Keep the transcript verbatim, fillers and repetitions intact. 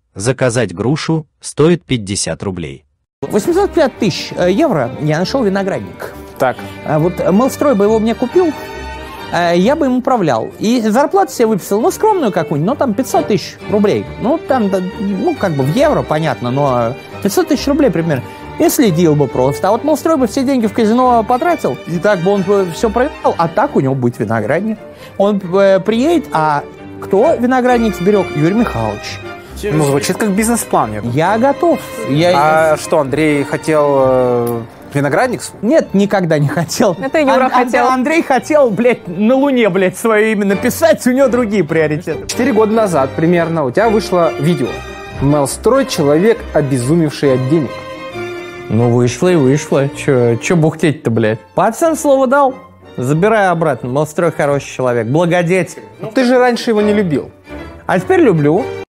Заказать грушу стоит пятьдесят рублей. восемьсот пятьдесят тысяч евро я нашел виноградник. Так. А вот Мелстрой бы его мне купил, я бы им управлял. И зарплату себе выписал, ну, скромную какую-нибудь, но там пятьсот тысяч рублей. Ну, там, ну, как бы в евро, понятно, но пятьсот тысяч рублей примерно. И следил бы просто. А вот Мелстрой бы все деньги в казино потратил, и так бы он бы все проиграл, а так у него будет виноградник. Он э, приедет, а кто виноградник сберег? Юрий Михайлович. Ну, звучит как бизнес-план. Я готов. Я... А что, Андрей хотел э, виноградник? Нет, никогда не хотел. Это Юра Ан- хотел. Андрей хотел, блядь, на Луне, блядь, свое имя написать, у него другие приоритеты. Четыре года назад примерно у тебя вышло видео. Мелстрой — человек, обезумевший от денег. Ну, вышло и вышло. Че, че бухтеть-то, блядь? Пацан слово дал. Забирай обратно. Мелстрой хороший человек. Благодетель. Ну, ты же раньше его не любил. А теперь люблю.